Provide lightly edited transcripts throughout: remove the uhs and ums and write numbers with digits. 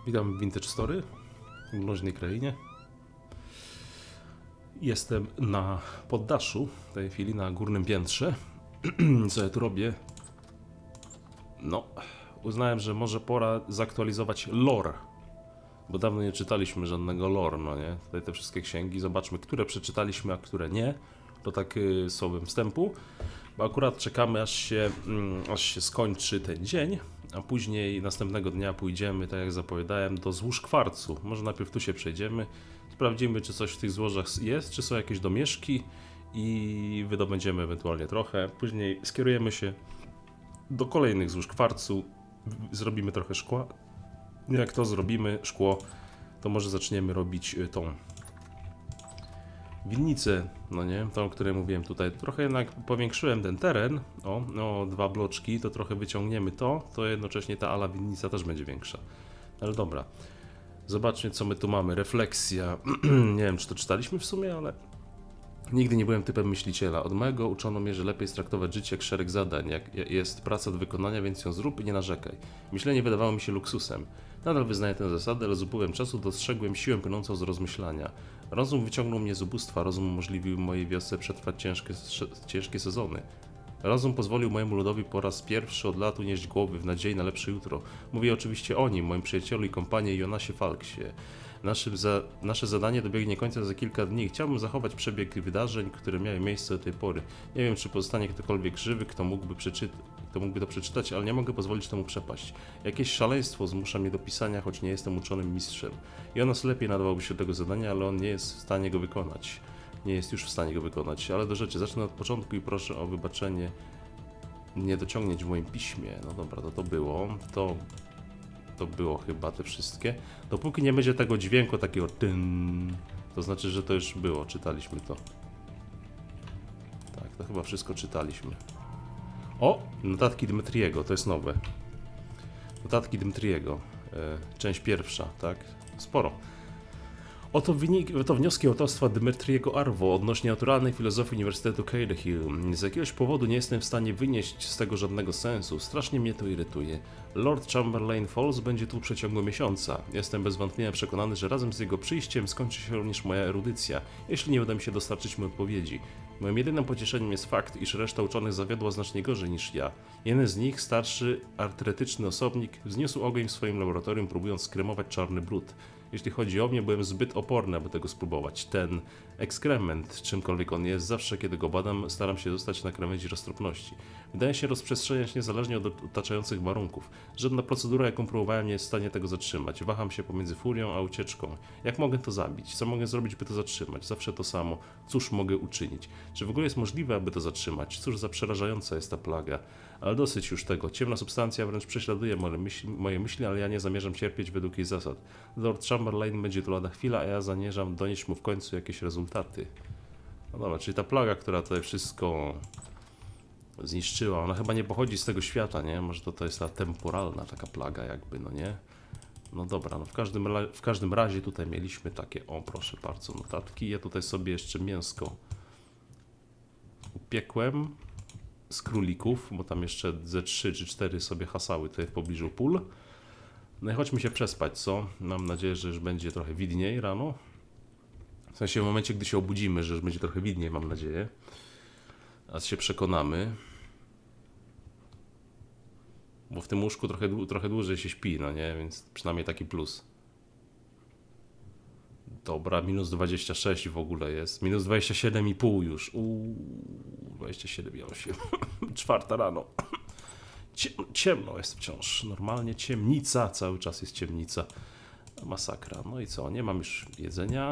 Witam w Vintage Story w mroźnej krainie. Jestem na poddaszu, w tej chwili na górnym piętrze. Co ja tu robię? No, uznałem, że może pora zaktualizować lore. Bo dawno nie czytaliśmy żadnego lore, no nie? Tutaj te wszystkie księgi, zobaczmy, które przeczytaliśmy, a które nie. To tak słowem wstępu. Bo akurat czekamy, aż się skończy ten dzień. A później następnego dnia pójdziemy, tak jak zapowiadałem, do złóż kwarcu. Może najpierw tu się przejdziemy, sprawdzimy, czy coś w tych złożach jest, czy są jakieś domieszki i wydobędziemy ewentualnie trochę. Później skierujemy się do kolejnych złóż kwarcu, zrobimy trochę szkła. Jak to zrobimy, szkło, to może zaczniemy robić tą winnicę, no nie, tą, o której mówiłem tutaj. Trochę jednak powiększyłem ten teren, o 2 bloczki, to trochę wyciągniemy to jednocześnie ta ala winnica też będzie większa. Ale dobra, zobaczmy, co my tu mamy. Refleksja, nie wiem, czy to czytaliśmy w sumie, ale nigdy nie byłem typem myśliciela. Od małego uczono mnie, że lepiej traktować życie jak szereg zadań. Jak jest praca do wykonania, więc ją zrób i nie narzekaj. Myślenie wydawało mi się luksusem. Nadal wyznaję tę zasadę, ale z upływem czasu dostrzegłem siłę płynącą z rozmyślania. Rozum wyciągnął mnie z ubóstwa, rozum umożliwił mojej wiosce przetrwać ciężkie sezony. Rozum pozwolił mojemu ludowi po raz pierwszy od lat unieść głowy w nadziei na lepsze jutro. Mówię oczywiście o nim, moim przyjacielu i kompanie Jonasie Falksie. Nasze zadanie dobiegnie końca za kilka dni. Chciałbym zachować przebieg wydarzeń, które miały miejsce do tej pory. Nie wiem, czy pozostanie ktokolwiek żywy, kto mógłby to przeczytać, ale nie mogę pozwolić temu przepaść. Jakieś szaleństwo zmusza mnie do pisania, choć nie jestem uczonym mistrzem. Jonas lepiej nadawałby się do tego zadania, ale on nie jest w stanie go wykonać. Nie jest już w stanie go wykonać, ale do rzeczy. Zacznę od początku i proszę o wybaczenie niedociągnięć w moim piśmie. No dobra, to było. To było chyba te wszystkie. Dopóki nie będzie tego dźwięku takiego tyn, to znaczy, że to już było, czytaliśmy to. Tak, to chyba wszystko czytaliśmy. O! Notatki Dmytriego, to jest nowe. Notatki Dmytriego, część pierwsza, tak? Sporo. Oto wnioski autorstwa Dmytriego Arwo odnośnie naturalnej filozofii Uniwersytetu Cairdehill. Z jakiegoś powodu nie jestem w stanie wynieść z tego żadnego sensu. Strasznie mnie to irytuje. Lord Chamberlain Falls będzie tu w przeciągu miesiąca. Jestem bez wątpienia przekonany, że razem z jego przyjściem skończy się również moja erudycja, jeśli nie uda mi się dostarczyć mu odpowiedzi. Moim jedynym pocieszeniem jest fakt, iż reszta uczonych zawiodła znacznie gorzej niż ja. Jeden z nich, starszy, artretyczny osobnik, wzniósł ogień w swoim laboratorium, próbując skremować czarny brud. Jeśli chodzi o mnie, byłem zbyt oporny, aby tego spróbować. Ten ekskrement, czymkolwiek on jest, zawsze kiedy go badam, staram się zostać na krawędzi roztropności. Wydaje się rozprzestrzeniać niezależnie od otaczających warunków. Żadna procedura, jaką próbowałem, nie jest w stanie tego zatrzymać. Waham się pomiędzy furią a ucieczką. Jak mogę to zabić? Co mogę zrobić, by to zatrzymać? Zawsze to samo. Cóż mogę uczynić? Czy w ogóle jest możliwe, aby to zatrzymać? Cóż za przerażająca jest ta plaga? Ale dosyć już tego. Ciemna substancja wręcz prześladuje moje myśli, ale ja nie zamierzam cierpieć według jej zasad. Lord Chamberlain będzie tu lada chwila, a ja zamierzam donieść mu w końcu jakieś rezultaty. No dobra, czyli ta plaga, która tutaj wszystko zniszczyła, ona chyba nie pochodzi z tego świata, nie? Może to jest ta temporalna taka plaga jakby, no nie? No dobra, no w każdym razie tutaj mieliśmy takie, o proszę bardzo, notatki. Ja tutaj sobie jeszcze mięsko upiekłem z królików, bo tam jeszcze ze 3 czy 4 sobie hasały tutaj w pobliżu pól. No i chodźmy się przespać, co? Mam nadzieję, że już będzie trochę widniej rano. W sensie w momencie, gdy się obudzimy, że już będzie trochę widniej, mam nadzieję. Aż się przekonamy. Bo w tym łóżku trochę dłużej się śpi, no nie? Więc przynajmniej taki plus. Dobra, minus 26 w ogóle jest. Minus 27,5 już. 27,8. 4 rano. Ciemno jest wciąż. Normalnie ciemnica. Cały czas jest ciemnica. Masakra. No i co? Nie mam już jedzenia.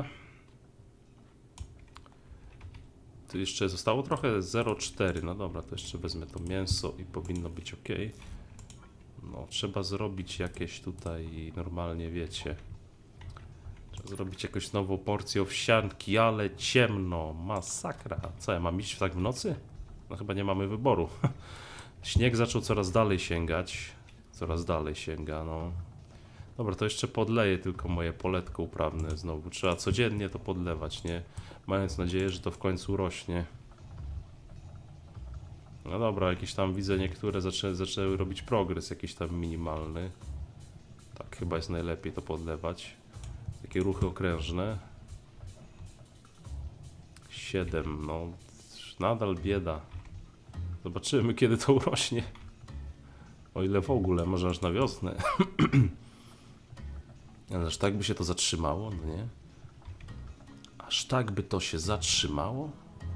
Tu jeszcze zostało trochę 0,4. No dobra, to jeszcze wezmę to mięso i powinno być ok. No, trzeba zrobić jakieś tutaj normalnie, wiecie. Trzeba zrobić jakąś nową porcję owsianki, ale ciemno. Masakra. Co, ja mam iść tak w nocy? No chyba nie mamy wyboru. Śnieg zaczął coraz dalej sięgać. Coraz dalej sięga, no. Dobra, to jeszcze podleję tylko moje poletko uprawne znowu. Trzeba codziennie to podlewać, nie? Mając nadzieję, że to w końcu rośnie. No dobra, jakieś tam widzę niektóre zaczęły robić progres jakiś tam minimalny. Tak, tak chyba jest najlepiej to podlewać. Takie ruchy okrężne. 7, no nadal bieda. Zobaczymy, kiedy to urośnie. O ile w ogóle, może aż na wiosnę. Ale aż tak by się to zatrzymało, no nie? Aż tak by to się zatrzymało?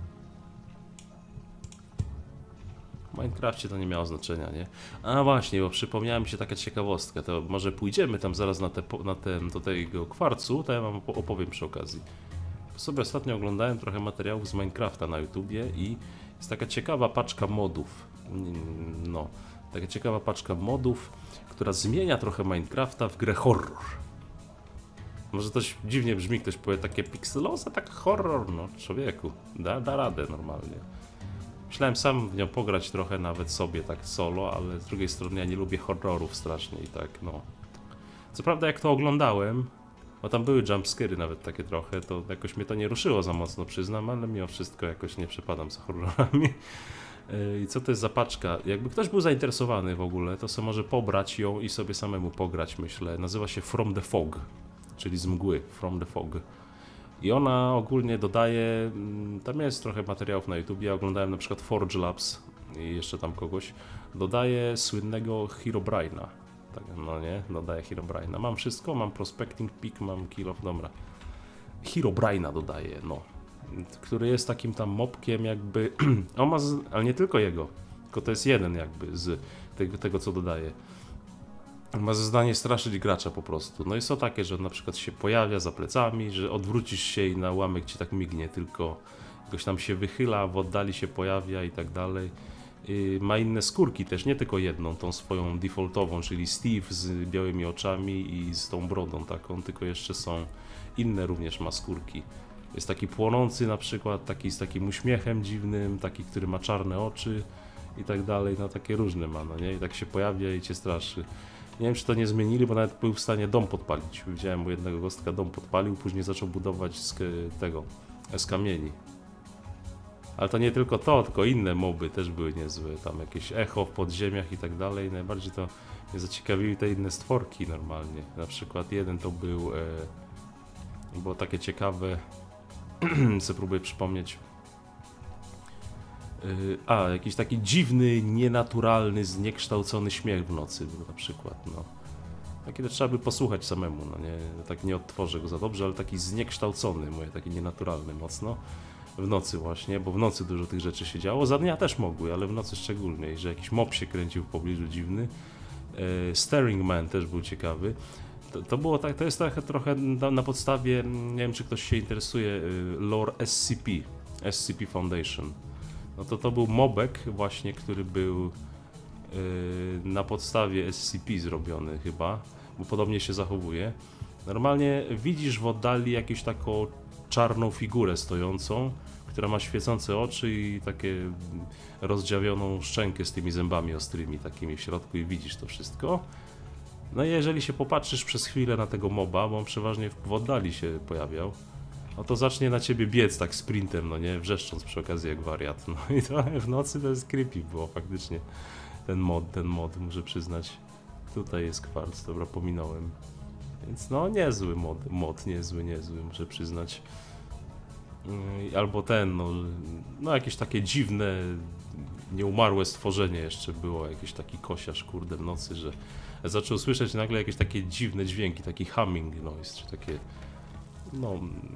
W Minecrafcie to nie miało znaczenia, nie? A właśnie, bo przypomniała mi się taka ciekawostka, to może pójdziemy tam zaraz do tego kwarcu, to ja wam opowiem przy okazji. Sobie ostatnio oglądałem trochę materiałów z Minecrafta na YouTubie i jest taka ciekawa paczka modów. No, taka ciekawa paczka modów, która zmienia trochę Minecrafta w grę horror. Może to dziwnie brzmi, ktoś powie takie pixelosa, tak horror, no człowieku, da radę normalnie. Myślałem sam w nią pograć trochę nawet sobie tak solo, ale z drugiej strony ja nie lubię horrorów strasznie i tak no. Co prawda jak to oglądałem, bo tam były jumpscary nawet takie trochę, to jakoś mnie to nie ruszyło za mocno, przyznam, ale mimo wszystko jakoś nie przepadam za horrorami. I co to jest za paczka? Jakby ktoś był zainteresowany w ogóle, to sobie może pobrać ją i sobie samemu pograć, myślę. Nazywa się From the Fog, czyli z mgły, From the Fog. I ona ogólnie dodaje, tam jest trochę materiałów na YouTube, ja oglądałem na przykład Forge Labs i jeszcze tam kogoś, dodaje słynnego Herobrine'a. Tak, no nie, dodaje Herobrine'a. Mam wszystko, mam Prospecting Peak, mam Kill of, dobra. Herobrine'a dodaje, no. Który jest takim tam mopkiem jakby, on ma, ale nie tylko jego, tylko to jest jeden jakby z tego co dodaje. Ma za zadanie straszyć gracza po prostu. No i są takie, że na przykład się pojawia za plecami, że odwrócisz się i na ułamek ci tak mignie, tylko jakoś tam się wychyla, w oddali się pojawia i tak dalej. Ma inne skórki też, nie tylko jedną, tą swoją defaultową, czyli Steve z białymi oczami i z tą brodą taką, tylko jeszcze są inne również ma skórki. Jest taki płonący na przykład, taki z takim uśmiechem dziwnym, taki, który ma czarne oczy i tak dalej, no takie różne ma, no nie? I tak się pojawia i cię straszy. Nie wiem, czy to nie zmienili, bo nawet był w stanie dom podpalić. Widziałem u jednego gostka, dom podpalił, później zaczął budować z kamieni. Ale to nie tylko to, tylko inne moby też były niezłe. Tam jakieś echo w podziemiach i tak dalej. Najbardziej to mnie zaciekawiły te inne stworki normalnie. Na przykład jeden to był, było takie ciekawe, co próbuję przypomnieć. Jakiś taki dziwny, nienaturalny, zniekształcony śmiech w nocy był na przykład, no. Taki to trzeba by posłuchać samemu, no nie, tak nie odtworzę go za dobrze, ale taki zniekształcony, mówię, taki nienaturalny mocno. W nocy właśnie, bo w nocy dużo tych rzeczy się działo, za dnia też mogły, ale w nocy szczególnie, że jakiś mop się kręcił w pobliżu dziwny. Staring Man też był ciekawy. To było tak, to jest trochę na podstawie, nie wiem czy ktoś się interesuje, lore SCP Foundation. No to był mobek właśnie, który był na podstawie SCP zrobiony chyba, bo podobnie się zachowuje. Normalnie widzisz w oddali jakąś taką czarną figurę stojącą, która ma świecące oczy i takie rozdziawioną szczękę z tymi zębami ostrymi takimi w środku i widzisz to wszystko. No i jeżeli się popatrzysz przez chwilę na tego moba, bo on przeważnie w oddali się pojawiał, no to zacznie na ciebie biec tak sprintem, no nie, wrzeszcząc przy okazji jak wariat. No i to w nocy to jest creepy było faktycznie. Ten mod, muszę przyznać. Tutaj jest kwarc, dobra, pominąłem. Więc no niezły mod niezły, muszę przyznać. Albo no jakieś takie dziwne, nieumarłe stworzenie jeszcze było, jakiś taki kosiarz, kurde, w nocy, że zaczął słyszeć nagle jakieś takie dziwne dźwięki, taki humming noise, czy takie, no,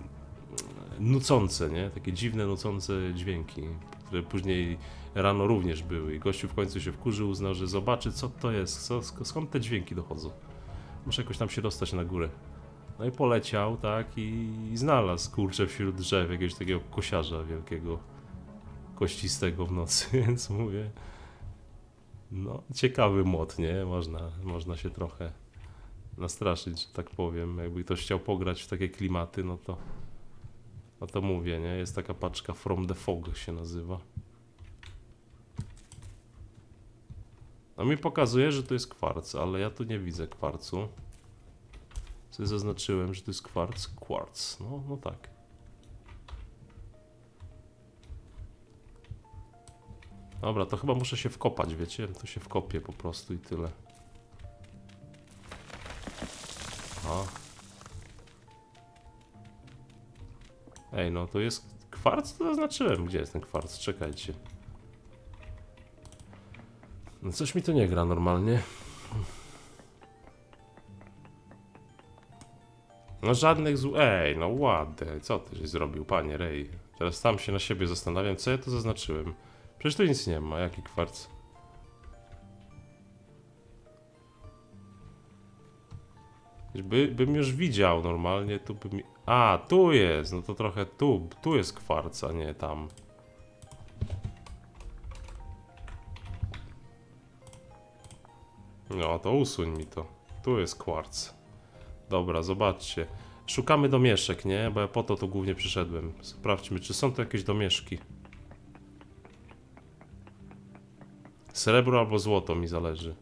nucące, nie? Takie dziwne, nucące dźwięki, które później rano również były i gościu w końcu się wkurzył, uznał, że zobaczy co to jest, skąd te dźwięki dochodzą. Muszę jakoś tam się dostać na górę. No i poleciał, tak, i znalazł, kurczę, wśród drzew jakiegoś takiego kosiarza wielkiego, kościstego w nocy, więc mówię, no, ciekawy mod, nie? Można się trochę nastraszyć, że tak powiem. Jakby ktoś chciał pograć w takie klimaty, no to mówię, nie? Jest taka paczka From the Fog się nazywa. No mi pokazuje, że to jest kwarc, ale ja tu nie widzę kwarcu. Sobie zaznaczyłem, że to jest kwarc. No tak. Dobra, to chyba muszę się wkopać, wiecie? To się wkopię po prostu i tyle. Aha. Ej, no to jest kwarc? To zaznaczyłem. Gdzie jest ten kwarc? Czekajcie. No coś mi to nie gra normalnie. No żadnych Ej, no ładne. Co ty żeś zrobił, panie Rej? Teraz sam się na siebie zastanawiam, co ja tu zaznaczyłem. Przecież tu nic nie ma. Jaki kwarc? Bym już widział normalnie, tu by mi... A, tu jest, no to trochę tu jest kwarc, a nie tam. No to usuń mi to. Tu jest kwarc. Dobra, zobaczcie. Szukamy domieszek, nie? Bo ja po to tu głównie przyszedłem. Sprawdźmy, czy są tu jakieś domieszki. Srebro albo złoto mi zależy.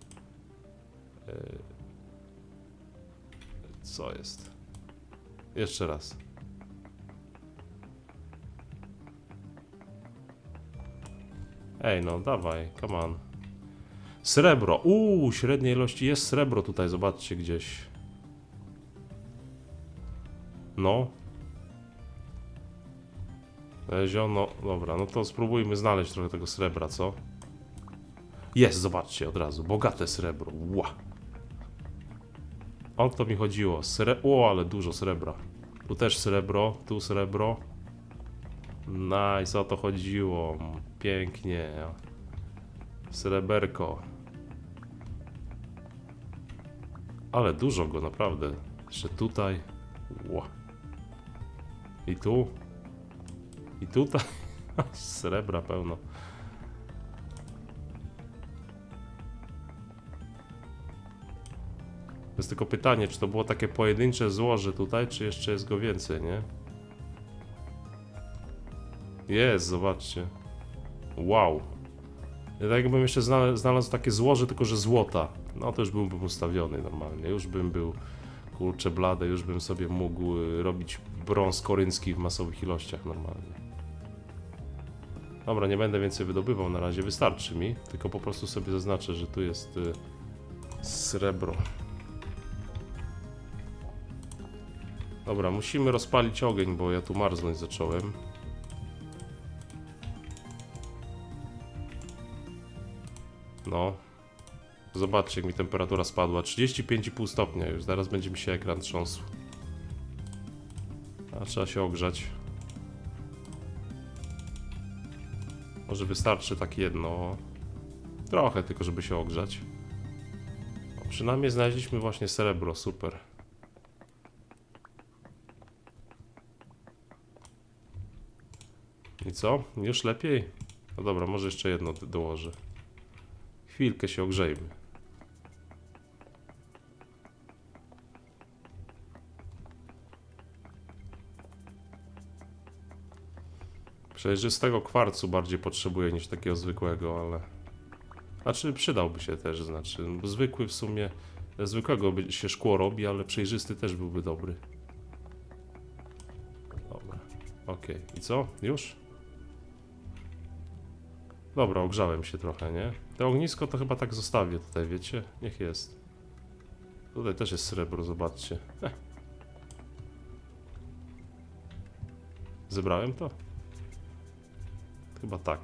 Co jest? Jeszcze raz. Ej, no dawaj, come on. Srebro. Średniej ilości jest srebro tutaj, zobaczcie gdzieś. No. No, dobra, no to spróbujmy znaleźć trochę tego srebra, co? Jest, zobaczcie od razu, bogate srebro. Ła. O to mi chodziło. Ale dużo srebra. Tu też srebro, tu srebro. Nice, o to chodziło. Pięknie. Sreberko. Ale dużo go, naprawdę. Jeszcze tutaj. Ła. I tu. I tutaj. Srebra pełno. To jest tylko pytanie, czy to było takie pojedyncze złoże tutaj, czy jeszcze jest go więcej, nie? Jest, zobaczcie. Wow. Ja tak jakbym jeszcze znalazł takie złoże, tylko że złota. No to już byłbym ustawiony normalnie. Już bym był, kurczę blade, już bym sobie mógł robić brąz koryncki w masowych ilościach normalnie. Dobra, nie będę więcej wydobywał na razie, wystarczy mi. Tylko po prostu sobie zaznaczę, że tu jest srebro. Dobra, musimy rozpalić ogień, bo ja tu marznąć zacząłem. No. Zobaczcie, jak mi temperatura spadła. 35,5 stopnia już. Zaraz będzie mi się ekran trząsł. A trzeba się ogrzać. Może wystarczy tak jedno. Trochę tylko, żeby się ogrzać. O, przynajmniej znaleźliśmy właśnie srebro. Super. I co? Już lepiej? No dobra, może jeszcze jedno dołożę. Chwilkę się ogrzejmy. Przejrzystego kwarcu bardziej potrzebuję niż takiego zwykłego, ale... Znaczy przydałby się też, znaczy, bo zwykły w sumie... Zwykłego się szkło robi, ale przejrzysty też byłby dobry. Dobra, okej. I co? Już? Dobra, ogrzałem się trochę, nie? To ognisko to chyba tak zostawię tutaj, wiecie? Niech jest. Tutaj też jest srebro, zobaczcie. Zebrałem to? Chyba tak.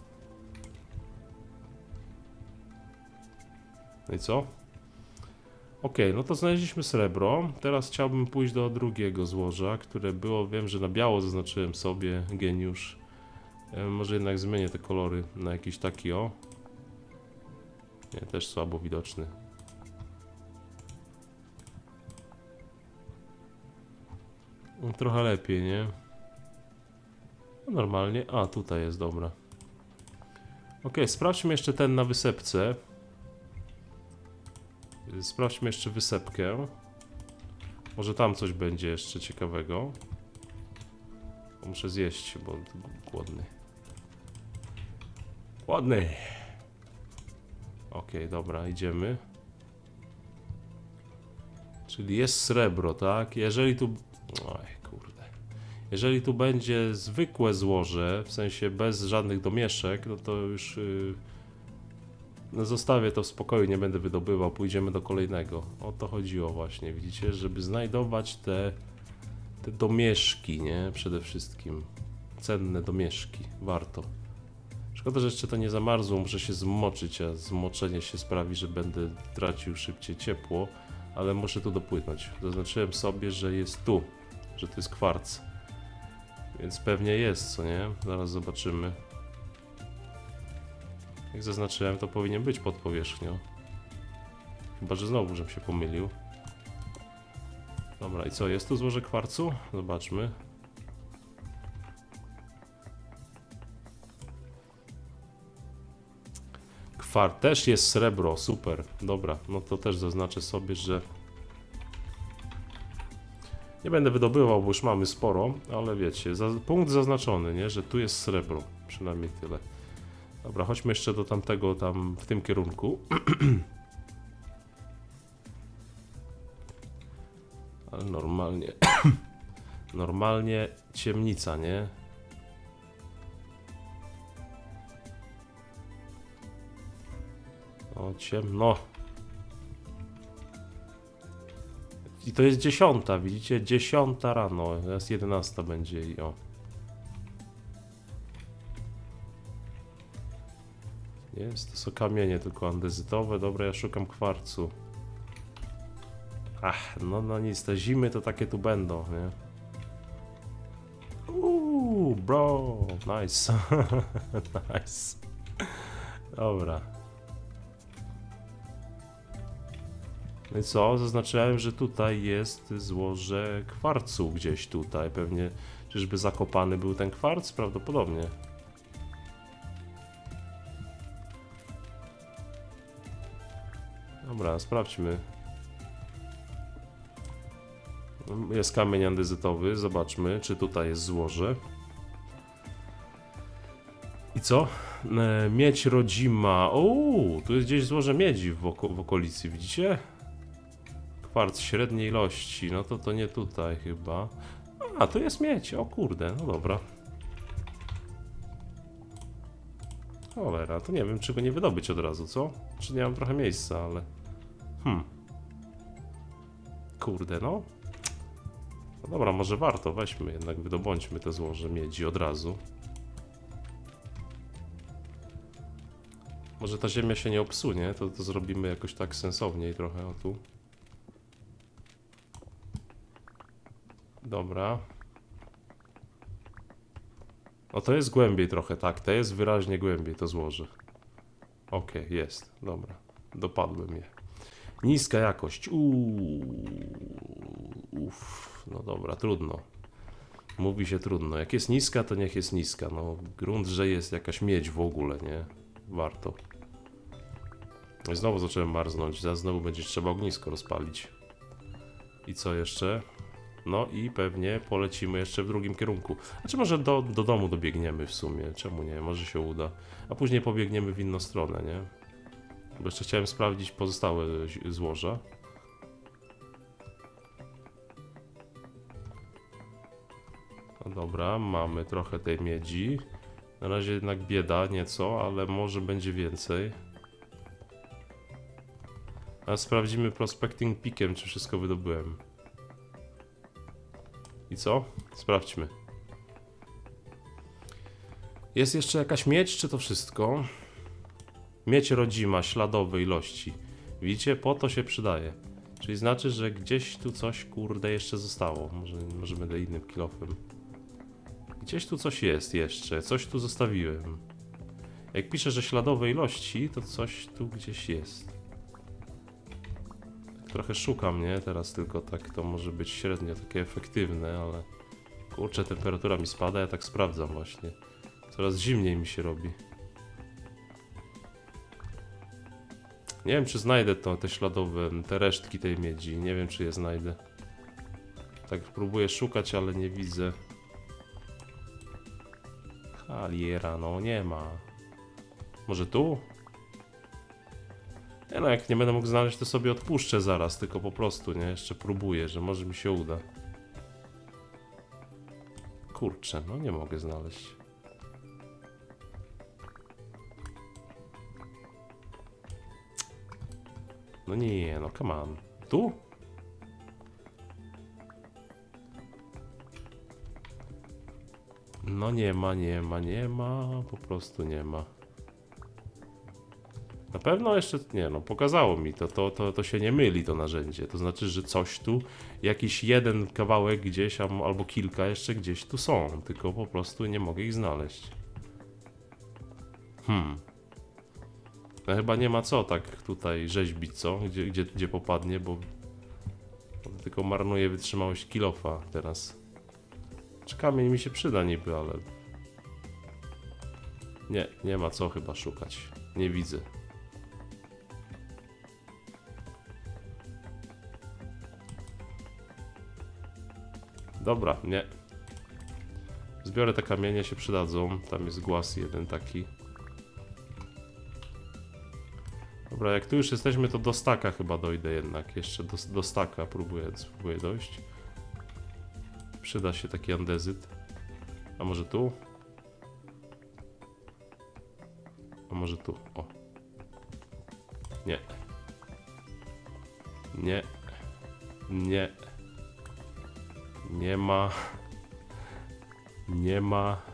No i co? Okej, no to znaleźliśmy srebro. Teraz chciałbym pójść do drugiego złoża, które było, wiem, że na biało zaznaczyłem sobie, geniusz. Może jednak zmienię te kolory na jakiś taki, o. Nie, też słabo widoczny. Trochę lepiej, nie? No normalnie. A, tutaj jest, dobra. Okej, sprawdźmy jeszcze ten na wysepce. Sprawdźmy jeszcze wysepkę. Może tam coś będzie jeszcze ciekawego. Bo muszę zjeść, bo głodny. Ładny. Okej, dobra, idziemy. Czyli jest srebro, tak? Jeżeli tu... Oj, kurde. Jeżeli tu będzie zwykłe złoże, w sensie bez żadnych domieszek, no to już... No zostawię to w spokoju, nie będę wydobywał, pójdziemy do kolejnego. O to chodziło właśnie, widzicie, żeby znajdować te domieszki, nie? Przede wszystkim. Cenne domieszki, warto. Szkoda, że jeszcze to nie zamarzło, muszę się zmoczyć, a zmoczenie się sprawi, że będę tracił szybciej ciepło, ale muszę tu dopłynąć. Zaznaczyłem sobie, że jest tu, że to jest kwarc. Więc pewnie jest, co nie? Zaraz zobaczymy. Jak zaznaczyłem, to powinien być pod powierzchnią. Chyba, że znowu żem się pomylił. Dobra, i co? Jest tu złoże kwarcu? Zobaczmy. Też jest srebro, super. Dobra, no to też zaznaczę sobie, że nie będę wydobywał, bo już mamy sporo, ale wiecie, punkt zaznaczony, nie? Że tu jest srebro, przynajmniej tyle. Dobra, chodźmy jeszcze do tamtego, tam w tym kierunku. Ale normalnie, normalnie ciemnica, nie? O, ciemno. I to jest 10, widzicie? 10 rano, teraz 11 będzie i o. Jest, to są kamienie tylko andezytowe. Dobra, ja szukam kwarcu. Ach, no nic, te zimy to takie tu będą, nie? Bro, nice. Nice. Dobra. No i co? Zaznaczyłem, że tutaj jest złoże kwarcu gdzieś tutaj. Pewnie, czyżby zakopany był ten kwarc? Prawdopodobnie. Dobra, sprawdźmy. Jest kamień andezytowy, zobaczmy, czy tutaj jest złoże. I co? Miedź rodzima. Tu jest gdzieś złoże miedzi w okolicy, widzicie? Kwarc średniej ilości, no to nie tutaj chyba. A, tu jest miedź, o kurde, no dobra. Cholera, to nie wiem, czy go nie wydobyć od razu, co? Czy nie mam trochę miejsca, ale... Kurde, no. No dobra, może warto, weźmy jednak, wydobądźmy te złoże miedzi od razu. Może ta ziemia się nie obsunie, to zrobimy jakoś tak sensowniej trochę, o tu. Dobra. No to jest głębiej trochę, tak, to jest wyraźnie głębiej to złoże. Okej, jest, dobra, dopadłem je. Niska jakość, no dobra, trudno. Mówi się trudno, jak jest niska, to niech jest niska, no grunt, że jest jakaś miedź w ogóle, nie? Warto. I znowu zacząłem marznąć, zaraz znowu będzie trzeba ognisko rozpalić. I co jeszcze? No i pewnie polecimy jeszcze w drugim kierunku. Znaczy może do domu dobiegniemy w sumie, czemu nie, może się uda. A później pobiegniemy w inną stronę, nie? Bo jeszcze chciałem sprawdzić pozostałe złoża. No dobra, mamy trochę tej miedzi. Na razie jednak bieda nieco, ale może będzie więcej. A sprawdzimy prospecting pickiem, czy wszystko wydobyłem. I co? Sprawdźmy. Jest jeszcze jakaś miedź, czy to wszystko? Miedź rodzima, śladowe ilości. Widzicie? Po to się przydaje. Czyli znaczy, że gdzieś tu coś, kurde, jeszcze zostało. Może będę innym kilofem. Gdzieś tu coś jest jeszcze. Coś tu zostawiłem. Jak piszę, że śladowe ilości, to coś tu gdzieś jest. Trochę szukam, nie? Teraz tylko tak to może być średnio takie efektywne, ale... Kurczę, temperatura mi spada, ja tak sprawdzam właśnie. Coraz zimniej mi się robi. Nie wiem, czy znajdę te śladowe, te resztki tej miedzi. Nie wiem, czy je znajdę. Tak próbuję szukać, ale nie widzę. Haliera, no nie ma. Może tu? Nie no, jak nie będę mógł znaleźć, to sobie odpuszczę zaraz, tylko po prostu, nie? Jeszcze próbuję, że może mi się uda. Kurczę, no nie mogę znaleźć. No nie, no come on. Tu? No nie ma, nie ma, nie ma. Po prostu nie ma. Na pewno jeszcze, nie no, pokazało mi to się nie myli to narzędzie. To znaczy, że coś tu, jakiś jeden kawałek gdzieś, albo kilka jeszcze gdzieś tu są. Tylko po prostu nie mogę ich znaleźć. No chyba nie ma co tak tutaj rzeźbić, co? Gdzie popadnie, bo tylko marnuje wytrzymałość kilofa teraz. Czy kamień mi się przyda niby, ale... Nie ma co chyba szukać. Nie widzę. Dobra, nie. Zbiorę te kamienie, się przydadzą. Tam jest głaz jeden taki. Dobra, jak tu już jesteśmy, to do staka chyba dojdę jednak. Jeszcze do staka spróbuję dojść. Przyda się taki andezyt. A może tu? A może tu? O. Nie. Nie. Nie. Nie ma. Nie ma.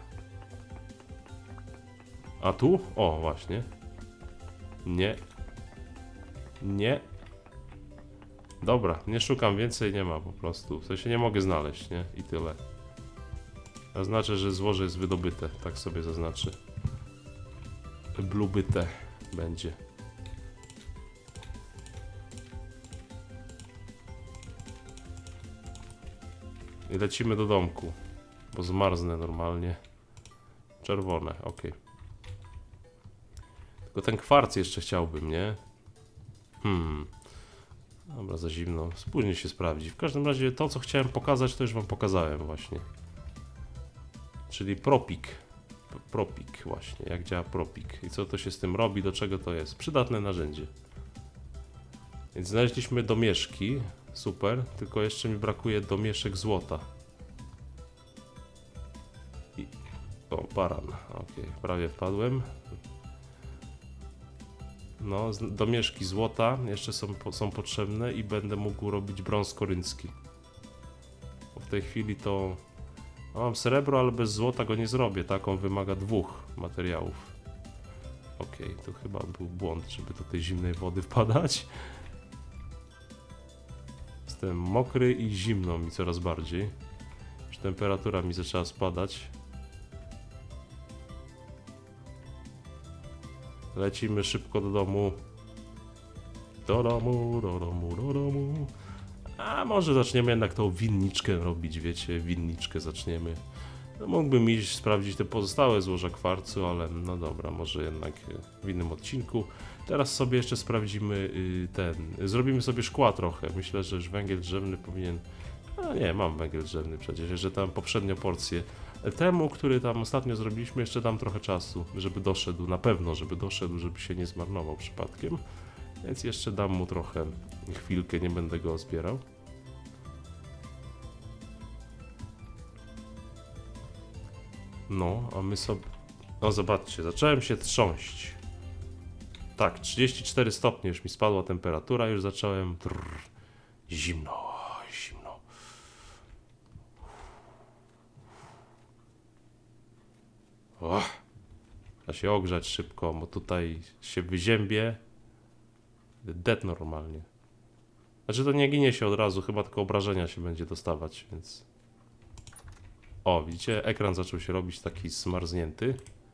A tu? O, właśnie. Nie. Nie. Dobra, nie szukam więcej, nie ma po prostu. W sensie nie mogę znaleźć, nie? I tyle. Zaznaczę, że złoże jest wydobyte. Tak sobie zaznaczę. Blubyte będzie. I lecimy do domku. Bo zmarznę normalnie. Czerwone, ok. Tylko ten kwarc jeszcze chciałbym, nie? Dobra, za zimno. Później się sprawdzi. W każdym razie to, co chciałem pokazać, to już wam pokazałem właśnie. Czyli propik. Propik właśnie, jak działa propik. I co to się z tym robi, do czego to jest. Przydatne narzędzie. Więc znaleźliśmy domieszki. Super, tylko jeszcze mi brakuje domieszek złota. O, baran. Ok, prawie wpadłem. No, domieszki złota jeszcze są potrzebne i będę mógł robić brąz koryncki. Bo w tej chwili to... No, mam srebro, ale bez złota go nie zrobię, tak? On wymaga 2 materiałów. Ok, to chyba był błąd, żeby do tej zimnej wody wpadać. Jestem mokry i zimno mi coraz bardziej. Już temperatura mi zaczęła spadać. Lecimy szybko do domu. Do domu, do domu, do domu. A może zaczniemy jednak tą winniczkę robić, wiecie, winniczkę zaczniemy. No, mógłbym iść sprawdzić te pozostałe złoża kwarcu, ale no dobra, może jednak w innym odcinku. Teraz sobie jeszcze sprawdzimy zrobimy sobie szkła trochę. Myślę, że już węgiel drzewny powinien... A nie, mam węgiel drzewny przecież, że tam poprzednią porcję. Temu, który tam ostatnio zrobiliśmy, jeszcze dam trochę czasu, żeby doszedł, na pewno, żeby doszedł, żeby się nie zmarnował przypadkiem. Więc jeszcze dam mu trochę chwilkę, nie będę go zbierał. No, a my sobie... No zobaczcie, zacząłem się trząść. Tak, 34 stopnie już mi spadła temperatura, już zacząłem... Zimno, zimno. Trzeba się ogrzać szybko, bo tutaj się wyziębię. Dead normalnie. Znaczy to nie ginie się od razu, chyba tylko obrażenia się będzie dostawać, więc... O, widzicie? Ekran zaczął się robić taki zmarznięty.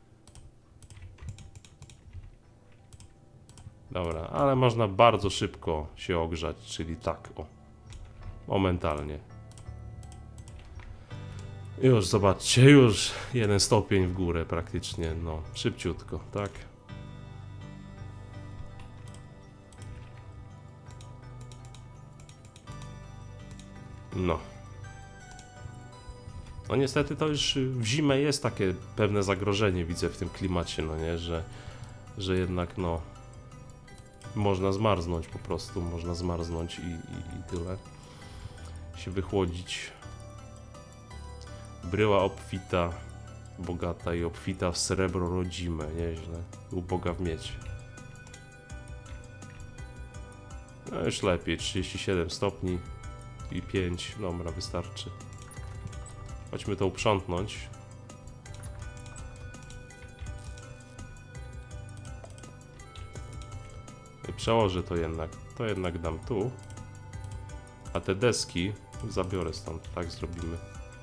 Dobra, ale można bardzo szybko się ogrzać, czyli tak, o. Momentalnie. Już zobaczcie, już 1 stopień w górę praktycznie, no, szybciutko, tak? No. No niestety to już w zimę jest takie pewne zagrożenie, widzę w tym klimacie, no nie, że jednak no można zmarznąć po prostu, można zmarznąć i tyle. Się wychłodzić. Bryła obfita, bogata i obfita w srebro rodzime, nieźle. Uboga w miedź. No już lepiej, 37 stopni i 5, dobra, wystarczy. Chodźmy to uprzątnąć. Przełożę to jednak dam tu. A te deski zabiorę stąd, tak zrobimy.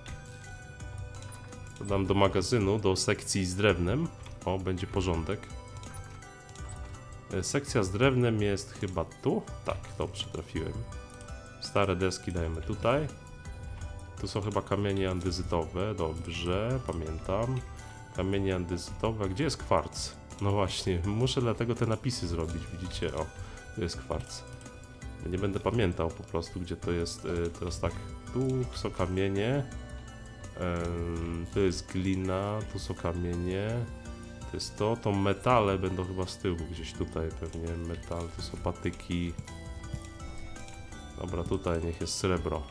To dam do magazynu, do sekcji z drewnem. O, będzie porządek. Sekcja z drewnem jest chyba tu? Tak, dobrze trafiłem. Stare deski dajemy tutaj. Tu są chyba kamienie andezytowe, dobrze, pamiętam. Kamienie andezytowe, gdzie jest kwarc? No właśnie, muszę dlatego te napisy zrobić, widzicie, o, tu jest kwarc. Nie będę pamiętał po prostu, gdzie to jest. Teraz tak, tu są kamienie, tu jest glina, tu są kamienie, to jest to metale będą chyba z tyłu, gdzieś tutaj pewnie metal, tu są patyki. Dobra, tutaj niech jest srebro.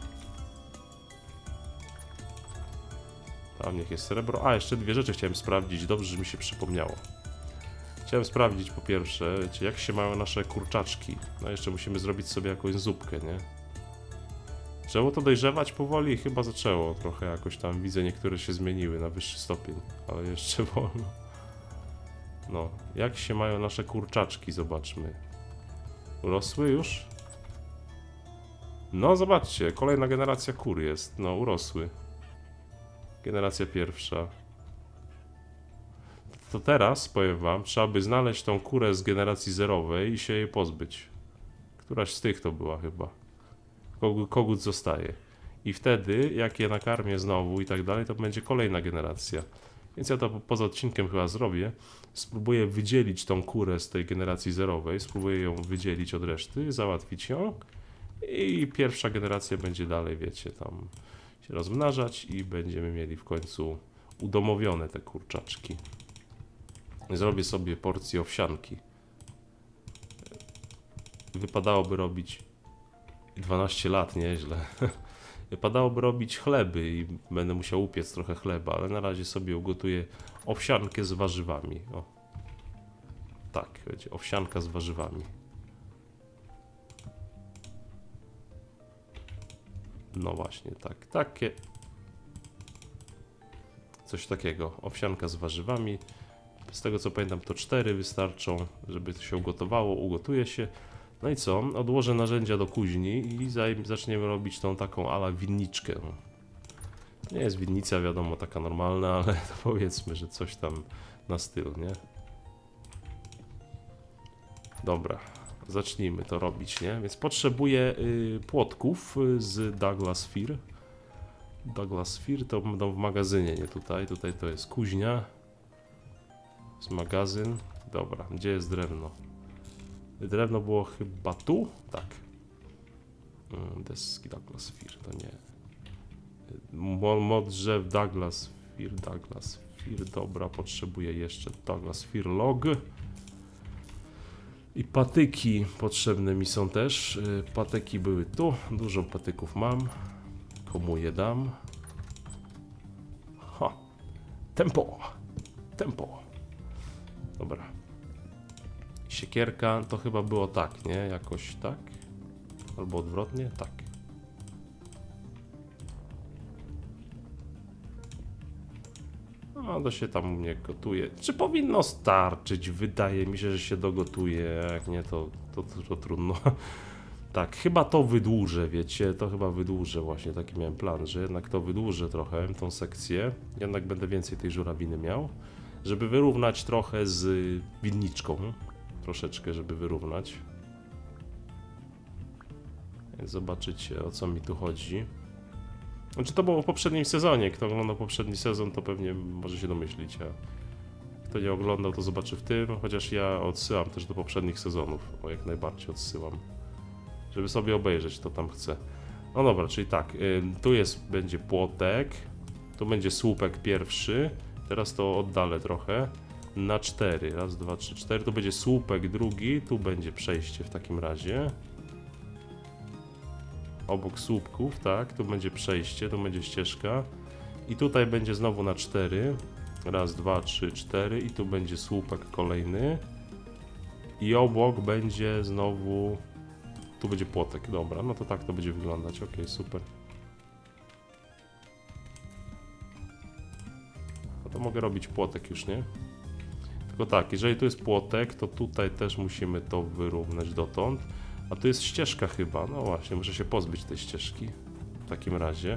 Tam niech jest srebro. A, jeszcze dwie rzeczy chciałem sprawdzić, dobrze, że mi się przypomniało. Chciałem sprawdzić po pierwsze, wiecie, jak się mają nasze kurczaczki. No jeszcze musimy zrobić sobie jakąś zupkę, nie? Zaczęło to dojrzewać powoli? Chyba zaczęło trochę jakoś tam. Widzę, niektóre się zmieniły na wyższy stopień, ale jeszcze wolno. No, jak się mają nasze kurczaczki, zobaczmy. Urosły już? No, zobaczcie, kolejna generacja kur jest. No, urosły. Generacja pierwsza. To teraz, powiem wam, trzeba by znaleźć tą kurę z generacji zerowej i się jej pozbyć. Któraś z tych to była chyba. Kogut zostaje. I wtedy, jak je nakarmię znowu i tak dalej, to będzie kolejna generacja. Więc ja to poza odcinkiem chyba zrobię. Spróbuję wydzielić tą kurę z tej generacji zerowej. Spróbuję ją wydzielić od reszty, załatwić ją. I pierwsza generacja będzie dalej, wiecie, tam się rozmnażać i będziemy mieli w końcu udomowione te kurczaczki. Zrobię sobie porcję owsianki. Wypadałoby robić 12 lat, nieźle. Wypadałoby robić chleby i będę musiał upiec trochę chleba, ale na razie sobie ugotuję owsiankę z warzywami. O. Tak, będzie owsianka z warzywami. No właśnie, tak, takie. Coś takiego, owsianka z warzywami. Z tego co pamiętam, to 4 wystarczą, żeby to się ugotowało, ugotuje się. No i co? Odłożę narzędzia do kuźni i zaczniemy robić tą taką ala winniczkę. Nie jest winnica, wiadomo, taka normalna, ale to powiedzmy, że coś tam na styl, nie? Dobra, zacznijmy to robić, nie? Więc potrzebuję płotków z Douglas Fir. Douglas Fir to będą w magazynie, nie tutaj. Tutaj to jest kuźnia. Jest magazyn. Dobra, gdzie jest drewno? Drewno było chyba tu? Tak. Deski Douglas Fir, to nie. Mod drzew Douglas Fir, dobra, potrzebuję jeszcze Douglas Fir log. I patyki potrzebne mi są też. Patyki były tu, dużo patyków mam. Komu je dam? Ha! Tempo! Tempo! Dobra. Siekierka to chyba było tak, nie? Jakoś tak? Albo odwrotnie? Tak. No to się tam u mnie gotuje. Czy powinno starczyć? Wydaje mi się, że się dogotuje. Jak nie, to trudno. Tak, chyba to wydłużę, wiecie, to chyba wydłużę właśnie, taki miałem plan, że jednak to wydłużę trochę, tą sekcję, jednak będę więcej tej żurawiny miał, żeby wyrównać trochę z winniczką, troszeczkę, żeby wyrównać. Więc zobaczycie, o co mi tu chodzi. Znaczy to było w poprzednim sezonie, kto oglądał poprzedni sezon, to pewnie może się domyślić, a kto nie oglądał, to zobaczy w tym, chociaż ja odsyłam też do poprzednich sezonów, bo jak najbardziej odsyłam. Żeby sobie obejrzeć, to tam chcę. No dobra, czyli tak, tu będzie płotek, tu będzie słupek pierwszy, teraz to oddalę trochę, na 4, raz, 2, 3, 4, tu będzie słupek drugi, tu będzie przejście w takim razie. Obok słupków, tak, tu będzie przejście, tu będzie ścieżka i tutaj będzie znowu na 4, raz, 2, 3, 4 i tu będzie słupek kolejny i obok będzie znowu tu będzie płotek, dobra, no to tak to będzie wyglądać, okej, super. No to mogę robić płotek już, nie? Tylko tak, jeżeli tu jest płotek, to tutaj też musimy to wyrównać dotąd. A tu jest ścieżka chyba, no właśnie, muszę się pozbyć tej ścieżki. W takim razie.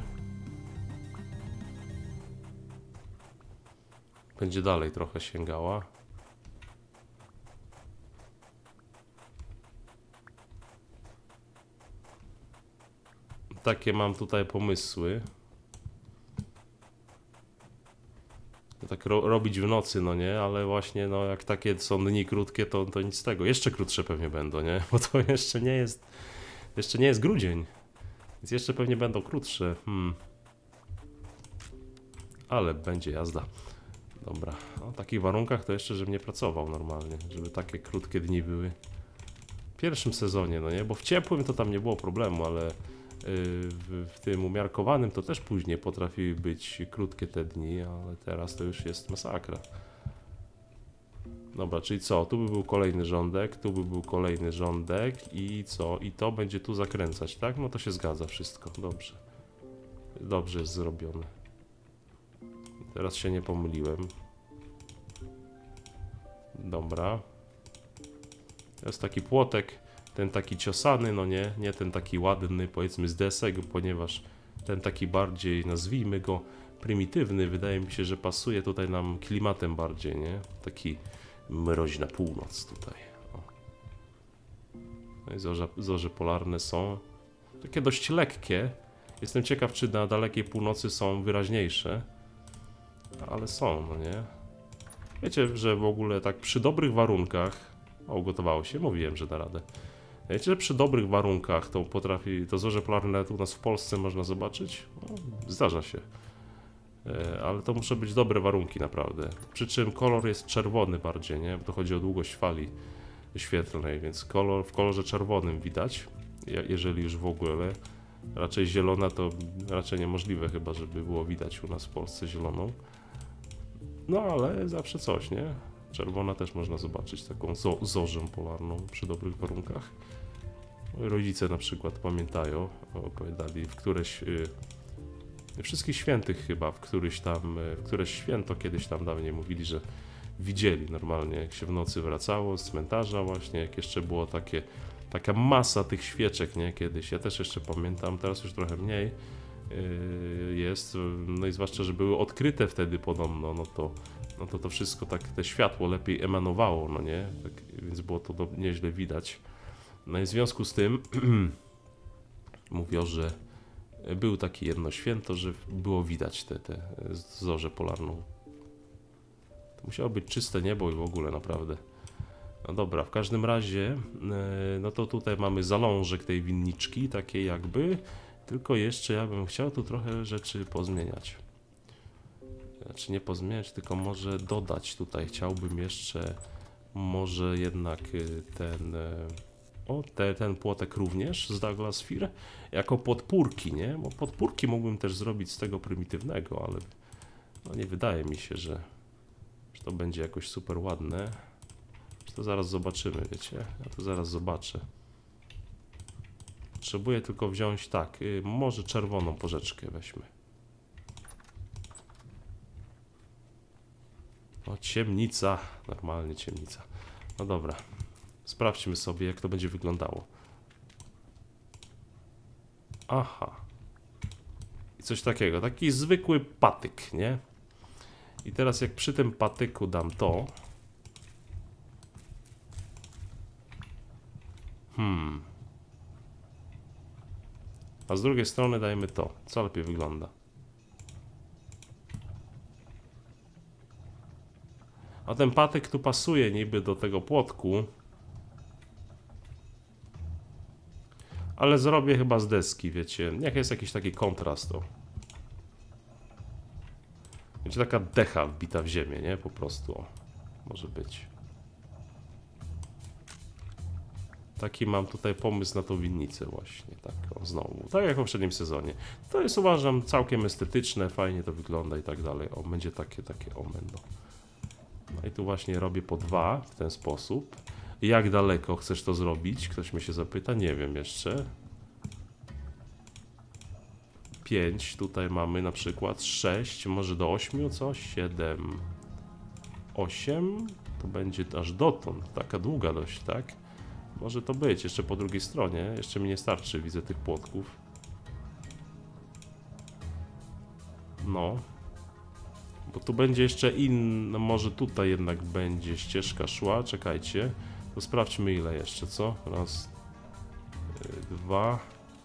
Będzie dalej trochę sięgała. Takie mam tutaj pomysły. Tak robić w nocy, no nie, ale właśnie no jak takie są dni krótkie, to nic z tego. Jeszcze krótsze pewnie będą, nie? Bo to jeszcze nie jest grudzień. Więc jeszcze pewnie będą krótsze. Ale będzie jazda. Dobra, no, w takich warunkach to jeszcze, żebym nie pracował normalnie, żeby takie krótkie dni były. W pierwszym sezonie, no nie, bo w ciepłym to tam nie było problemu, ale w tym umiarkowanym to też później potrafiły być krótkie te dni, ale teraz to już jest masakra. Dobra, czyli co? Tu by był kolejny rządek, tu by był kolejny rządek i co? I to będzie tu zakręcać, tak? No to się zgadza wszystko, dobrze. Dobrze jest zrobione. Teraz się nie pomyliłem. Dobra. To jest taki płotek, ten taki ciosany, no nie ten taki ładny, powiedzmy z desek, ponieważ ten taki bardziej, nazwijmy go, prymitywny, wydaje mi się, że pasuje tutaj nam klimatem bardziej, nie? Taki mroźna północ tutaj. O. No i zorze polarne są takie dość lekkie. Jestem ciekaw, czy na dalekiej północy są wyraźniejsze. Ale są, no nie? Wiecie, że w ogóle tak przy dobrych warunkach... O, ugotowało się, mówiłem, że da radę. Wiecie, że przy dobrych warunkach to zorze polarne nawet u nas w Polsce można zobaczyć? No, zdarza się. Ale to muszą być dobre warunki naprawdę. Przy czym kolor jest czerwony bardziej, nie? Bo to chodzi o długość fali świetlnej, więc w kolorze czerwonym widać, jeżeli już w ogóle. Raczej zielona to raczej niemożliwe chyba, żeby było widać u nas w Polsce zieloną. No ale zawsze coś, nie? Czerwona też można zobaczyć, taką zorzę polarną przy dobrych warunkach. Moi rodzice na przykład pamiętają, opowiadali w któreś... wszystkich świętych chyba, w któreś święto kiedyś tam dawniej mówili, że widzieli normalnie, jak się w nocy wracało z cmentarza właśnie, jak jeszcze było taka masa tych świeczek, nie, kiedyś. Ja też jeszcze pamiętam, teraz już trochę mniej jest, no i zwłaszcza, że były odkryte wtedy podobno, no to wszystko tak, te światło lepiej emanowało, no nie, tak, więc było to nieźle widać. No i w związku z tym mówią, że był taki jedno święto, że było widać tę zorzę polarną. To musiało być czyste niebo i w ogóle naprawdę. No dobra, w każdym razie, no to tutaj mamy zalążek tej winniczki, takiej jakby, tylko jeszcze ja bym chciał tu trochę rzeczy pozmieniać. Znaczy nie pozmieniać, tylko może dodać tutaj. Chciałbym jeszcze może jednak ten płotek również z Douglas Fir jako podpórki, nie? Bo podpórki mógłbym też zrobić z tego prymitywnego, ale no nie wydaje mi się, że to będzie jakoś super ładne. To zaraz zobaczymy, wiecie? Ja to zaraz zobaczę. Potrzebuję tylko wziąć tak, może czerwoną porzeczkę weźmy. O, ciemnica, normalnie ciemnica. No dobra, sprawdźmy sobie, jak to będzie wyglądało. Aha. I coś takiego, taki zwykły patyk, nie? I teraz jak przy tym patyku dam to... A z drugiej strony dajmy to, co lepiej wygląda. A ten patyk tu pasuje niby do tego płotku. Ale zrobię chyba z deski, wiecie. Niech jest jakiś taki kontrast, o. Będzie taka decha wbita w ziemię, nie? Po prostu, o. Może być. Taki mam tutaj pomysł na tą winnicę właśnie, tak o, znowu, tak jak w poprzednim sezonie. To jest, uważam, całkiem estetyczne, fajnie to wygląda i tak dalej. O, będzie takie o będą. No i tu właśnie robię po dwa w ten sposób. Jak daleko chcesz to zrobić? Ktoś mnie się zapyta, nie wiem jeszcze. 5, tutaj mamy na przykład 6, może do 8, co? 7, 8, to będzie aż dotąd, taka długa dość, tak? Może to być, jeszcze po drugiej stronie, jeszcze mi nie starczy, widzę tych płotków. No. Bo tu będzie jeszcze inna, może tutaj jednak będzie ścieżka szła, czekajcie. To sprawdźmy ile jeszcze, co? Raz, 2,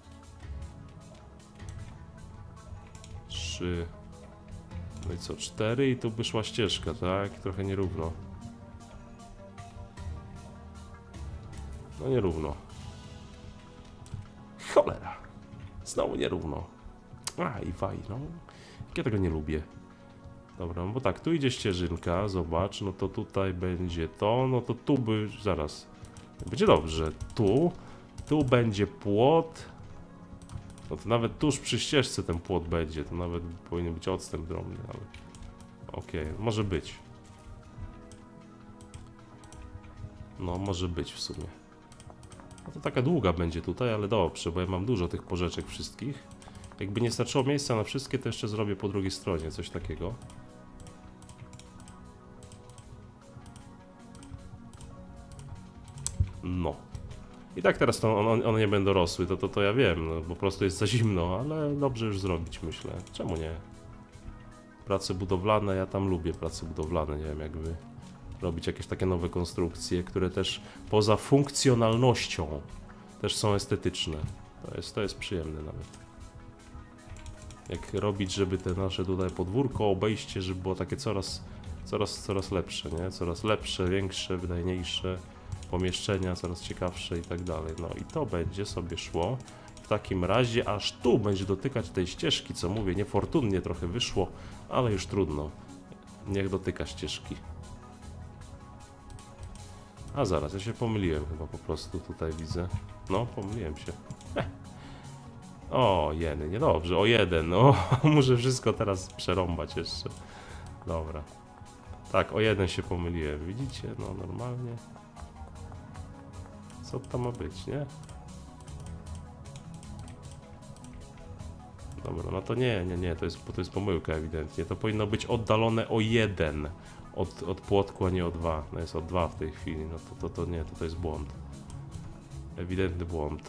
3, no i co? 4 i tu by szła ścieżka, tak? Trochę nierówno. No nierówno. Cholera. Znowu nierówno. A i faj, no. Ja tego nie lubię. Dobra, no bo tak, tu idzie ścieżynka, zobacz, no to tutaj będzie to, no to tu by, zaraz, będzie dobrze, tu będzie płot, no to nawet tuż przy ścieżce ten płot będzie, to nawet powinien być odstęp drobny, ale okej, może być. No, może być w sumie. No to taka długa będzie tutaj, ale dobrze, bo ja mam dużo tych porzeczek wszystkich. Jakby nie starczyło miejsca na wszystkie, to jeszcze zrobię po drugiej stronie coś takiego. No. I tak teraz to one nie będą rosły, to ja wiem, no, po prostu jest za zimno, ale dobrze już zrobić, myślę. Czemu nie? Prace budowlane, ja tam lubię prace budowlane, nie wiem, jakby robić jakieś takie nowe konstrukcje, które też poza funkcjonalnością też są estetyczne. To jest przyjemne nawet. Jak robić, żeby te nasze tutaj podwórko, obejście, żeby było takie coraz lepsze, nie? Coraz lepsze, większe, wydajniejsze. Pomieszczenia coraz ciekawsze i tak dalej. No i to będzie sobie szło w takim razie, aż tu będzie dotykać tej ścieżki, co mówię, niefortunnie trochę wyszło, ale już trudno. Niech dotyka ścieżki. A zaraz, ja się pomyliłem chyba po prostu, tutaj widzę. No, pomyliłem się. O, jeny, niedobrze, o 1, no, muszę wszystko teraz przerąbać jeszcze. Dobra. Tak, o 1 się pomyliłem, widzicie? No, normalnie. Co to ma być, nie? Dobra, no to nie, to jest pomyłka ewidentnie. To powinno być oddalone o 1 od płotku, a nie o 2. No jest o 2 w tej chwili, no to nie, to jest błąd. Ewidentny błąd.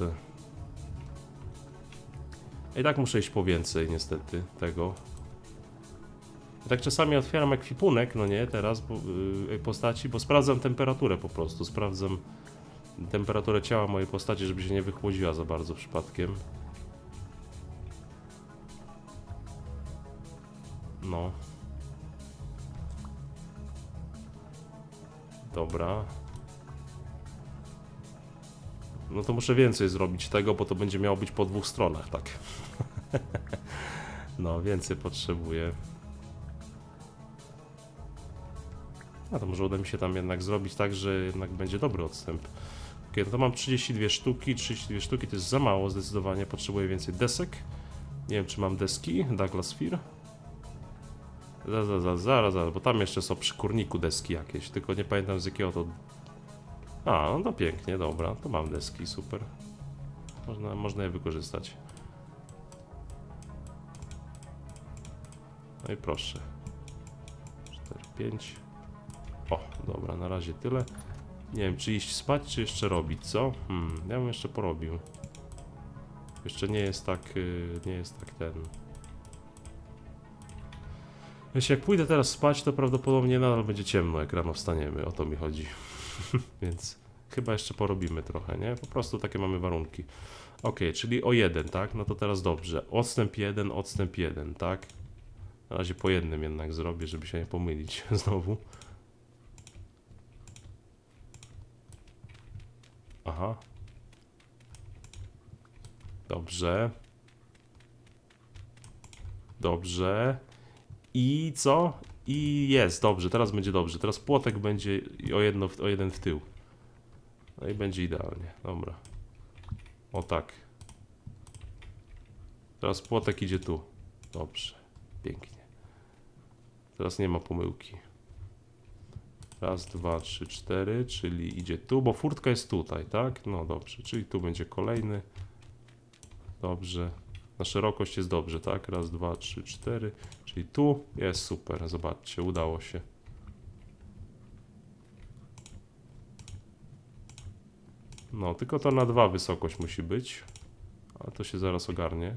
I tak muszę iść po więcej niestety tego. I tak czasami otwieram ekwipunek, no nie, teraz postaci, bo sprawdzam temperaturę po prostu, sprawdzam temperaturę ciała mojej postaci, żeby się nie wychłodziła za bardzo przypadkiem. No. Dobra. No to muszę więcej zrobić tego, bo to będzie miało być po 2 stronach, tak. No, więcej potrzebuję. A to może uda mi się tam jednak zrobić tak, że jednak będzie dobry odstęp. Ok, no to mam 32 sztuki, 32 sztuki to jest za mało zdecydowanie, potrzebuję więcej desek. Nie wiem, czy mam deski, Douglas Fir. Zaraz, bo tam jeszcze są przy kurniku deski jakieś, tylko nie pamiętam z jakiego to... A, no to pięknie, dobra, to mam deski, super. Można je wykorzystać. No i proszę. 4, 5. O, dobra, na razie tyle. Nie wiem, czy iść spać, czy jeszcze robić, co? Ja bym jeszcze porobił. Jeszcze nie jest tak ten... Jeśli jak pójdę teraz spać, to prawdopodobnie nadal będzie ciemno, jak rano wstaniemy, o to mi chodzi. Więc chyba jeszcze porobimy trochę, nie? Po prostu takie mamy warunki. Ok, czyli o 1, tak? No to teraz dobrze. Odstęp 1, tak? Na razie po jednym jednak zrobię, żeby się nie pomylić znowu. Aha. Dobrze. Dobrze. I co? I jest, dobrze, teraz będzie dobrze. Teraz płotek będzie o jeden w tył. No i będzie idealnie, dobra. O tak. Teraz płotek idzie tu. Dobrze, pięknie. Teraz nie ma pomyłki. Raz, dwa, trzy, cztery, czyli idzie tu, bo furtka jest tutaj, tak? No dobrze, czyli tu będzie kolejny. Dobrze. Na szerokość jest dobrze, tak? Raz, dwa, trzy, cztery, czyli tu jest super. Zobaczcie, udało się. No, tylko to na 2 wysokość musi być, ale to się zaraz ogarnie.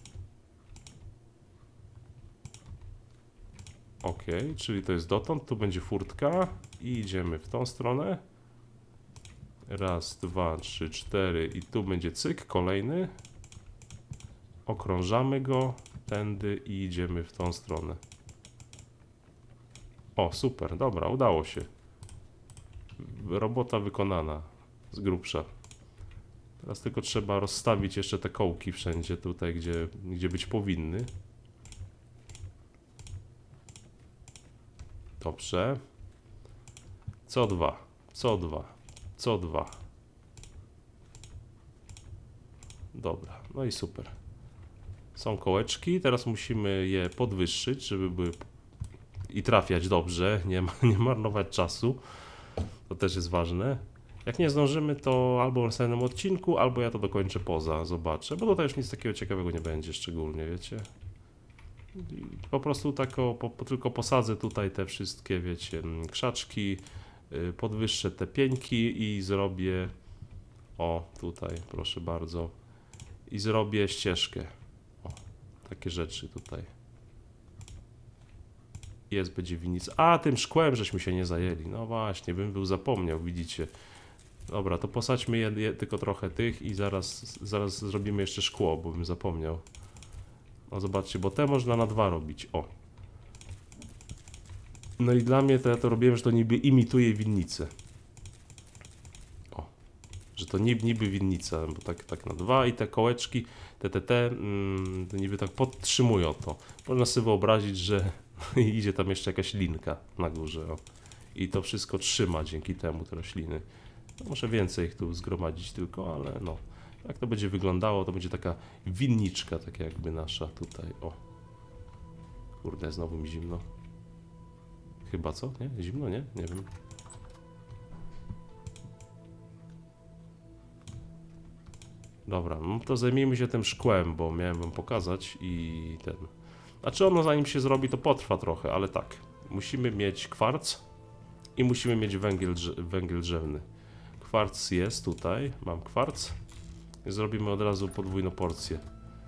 Ok, czyli to jest dotąd, tu będzie furtka i idziemy w tą stronę. Raz, dwa, trzy, cztery i tu będzie cyk, kolejny. Okrążamy go tędy i idziemy w tą stronę. O, super, dobra, udało się. Robota wykonana z grubsza. Teraz tylko trzeba rozstawić jeszcze te kołki wszędzie tutaj, gdzie być powinny. Dobrze. Co dwa, co dwa, co dwa. Dobra, no i super. Są kołeczki, teraz musimy je podwyższyć, żeby były i trafiać dobrze, nie marnować czasu. To też jest ważne. Jak nie zdążymy, to albo w następnym odcinku, albo ja to dokończę poza, zobaczę, bo tutaj już nic takiego ciekawego nie będzie szczególnie, wiecie. Po prostu tylko posadzę tutaj te wszystkie, wiecie, krzaczki, podwyższę te pieńki i zrobię, o tutaj, proszę bardzo, i zrobię ścieżkę. O, takie rzeczy tutaj. Będzie winnica. A, tym szkłem żeśmy się nie zajęli. No właśnie, bym był zapomniał, widzicie. Dobra, to posadźmy tylko trochę tych i zaraz zrobimy jeszcze szkło, bo bym zapomniał. No zobaczcie, bo te można na 2 robić. O. No i dla mnie to ja to robiłem, że to niby imituje winnicę. O. Że to niby winnica, bo tak na 2 i te kołeczki, to niby tak podtrzymują to. Można sobie wyobrazić, że idzie tam jeszcze jakaś linka na górze. O. I to wszystko trzyma dzięki temu te rośliny. No, muszę więcej ich tu zgromadzić tylko, ale no. Jak to będzie wyglądało, to będzie taka winniczka, tak jakby nasza tutaj. O. Kurde, znowu mi zimno. Chyba co? Nie? Zimno, nie? Nie wiem. Dobra, no to zajmijmy się tym szkłem, bo miałem wam pokazać i ten... Znaczy ono zanim się zrobi, to potrwa trochę, ale tak. Musimy mieć kwarc i musimy mieć węgiel drzewny. Kwarc jest tutaj, mam kwarc. I zrobimy od razu podwójną porcję.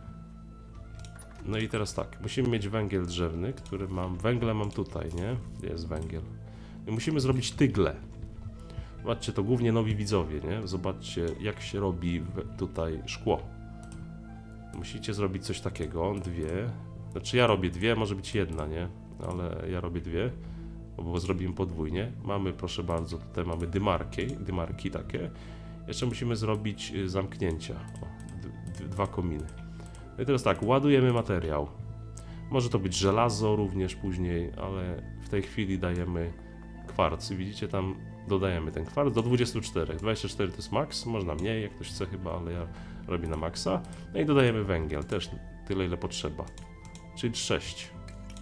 No i teraz tak, musimy mieć węgiel drzewny, który węgle mam tutaj, nie? Jest węgiel. I musimy zrobić tygle. Zobaczcie, to głównie nowi widzowie, nie? Zobaczcie, jak się robi tutaj szkło. Musicie zrobić coś takiego, 2. Znaczy ja robię 2, może być 1, nie? Ale ja robię 2, bo zrobimy podwójnie. Mamy, proszę bardzo, tutaj mamy dymarki takie. Jeszcze musimy zrobić zamknięcia. O, 2 kominy. No i teraz tak, ładujemy materiał. Może to być żelazo również później, ale w tej chwili dajemy kwarc. Widzicie, tam dodajemy ten kwarc do 24. 24 to jest maks, można mniej, jak ktoś chce chyba, ale ja robię na maksa. No i dodajemy węgiel, też tyle ile potrzeba. Czyli 6.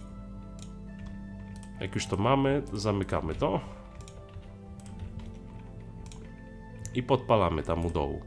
Jak już to mamy, zamykamy to. I podpalamy tam u dołu.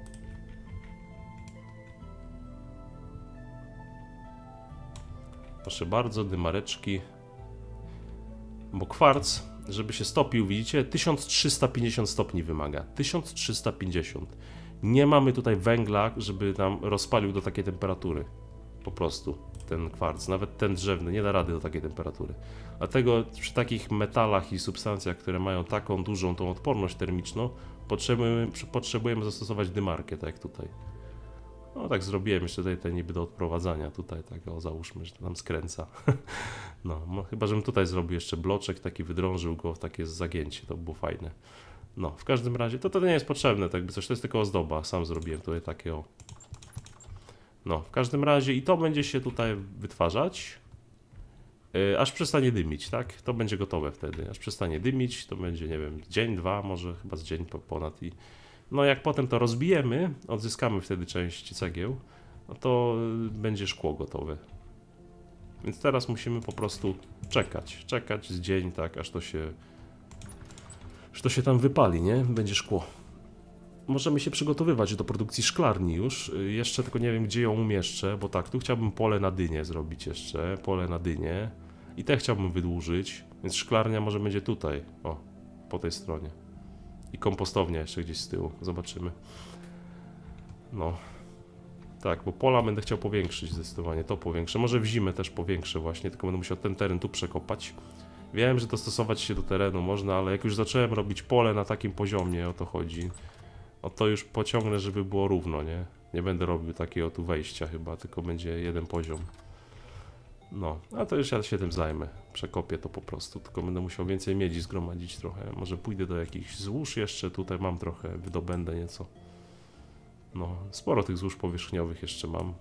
Proszę bardzo, dymareczki. Bo kwarc, żeby się stopił, widzicie, 1350 stopni wymaga. 1350. Nie mamy tutaj węgla, żeby nam rozpalił do takiej temperatury. Po prostu ten kwarc, nawet ten drzewny, nie da rady do takiej temperatury. Dlatego przy takich metalach i substancjach, które mają taką dużą tą odporność termiczną, potrzebujemy zastosować dymarkę, tak jak tutaj. No tak zrobiłem jeszcze tutaj te niby do odprowadzania, tutaj tak o załóżmy, że to nam skręca. No chyba, żebym tutaj zrobił jeszcze bloczek, taki wydrążył go w takie zagięcie, to było fajne. No, w każdym razie, to nie jest potrzebne, tak by coś, to jest tylko ozdoba, sam zrobiłem tutaj takie o. No, w każdym razie i to będzie się tutaj wytwarzać, aż przestanie dymić, tak? To będzie gotowe wtedy, aż przestanie dymić, to będzie, nie wiem, dzień, 2, może chyba z dzień ponad i... No jak potem to rozbijemy, odzyskamy wtedy część cegieł, no to będzie szkło gotowe. Więc teraz musimy po prostu czekać z dzień, tak, aż to się że to się tam wypali, nie? Będzie szkło. Możemy się przygotowywać do produkcji szklarni już. Jeszcze tylko nie wiem, gdzie ją umieszczę, bo tak, tu chciałbym pole na dynię zrobić jeszcze. Pole na dynię. I te chciałbym wydłużyć, więc szklarnia może będzie tutaj. O, po tej stronie. I kompostownia jeszcze gdzieś z tyłu. Zobaczymy. No. Tak, bo pola będę chciał powiększyć zdecydowanie. To powiększę. Może w zimę też powiększę właśnie, tylko będę musiał ten teren tu przekopać. Wiem, że dostosować się do terenu można, ale jak już zacząłem robić pole na takim poziomie, o to chodzi. O to już pociągnę, żeby było równo, nie? Nie będę robił takiego tu wejścia chyba, tylko będzie jeden poziom. No, a to już ja się tym zajmę. Przekopię to po prostu, tylko będę musiał więcej miedzi zgromadzić trochę. Może pójdę do jakichś złóż jeszcze, tutaj mam trochę, wydobędę nieco. No, sporo tych złóż powierzchniowych jeszcze mam.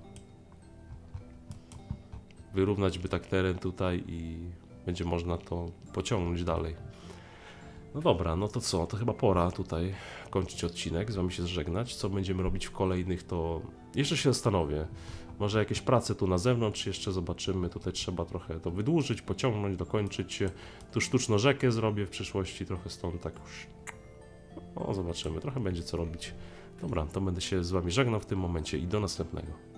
Wyrównać by tak teren tutaj i będzie można to pociągnąć dalej. No dobra, no to co? To chyba pora tutaj kończyć odcinek, z wami się żegnać. Co będziemy robić w kolejnych, to jeszcze się zastanowię. Może jakieś prace tu na zewnątrz jeszcze zobaczymy. Tutaj trzeba trochę to wydłużyć, pociągnąć, dokończyć. Tu sztuczną rzekę zrobię w przyszłości, trochę stąd tak już. O, zobaczymy, trochę będzie co robić. Dobra, to będę się z wami żegnał w tym momencie i do następnego.